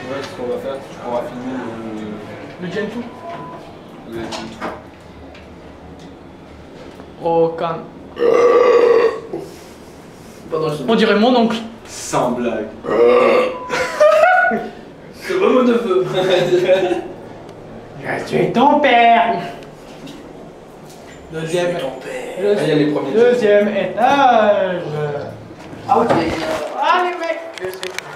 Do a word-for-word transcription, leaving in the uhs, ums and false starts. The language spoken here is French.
Ouais, ce qu'on va faire, tu pourras filmer le... Le Gen deux. Le Gen deux. Oh, calme. Pardon, je... On dirait mon oncle. Sans blague. C'est pas mon neveu. Je suis ton père. Deuxième. ton père. Le... Ah, il y a les premiers. Deuxième étage. Ah ok. Allez mec.